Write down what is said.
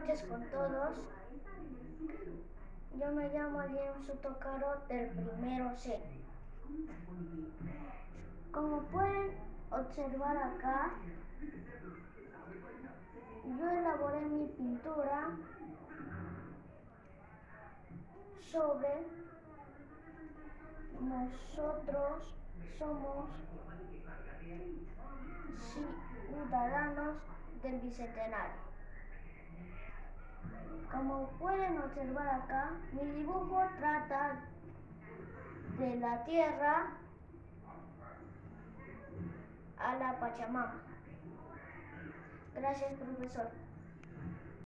noches con todos. Yo me llamo Liam Sotocaro del primero C. Como pueden observar acá, yo elaboré mi pintura sobre nosotros somos ciudadanos del Bicentenario. Como pueden observar acá, mi dibujo trata de la tierra a la Pachamama. Gracias, profesor.